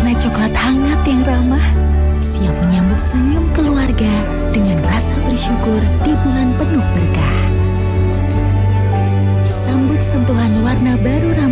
warna coklat hangat yang ramah, siap menyambut senyum keluarga dengan rasa bersyukur di bulan penuh berkah. Sambut sentuhan warna baru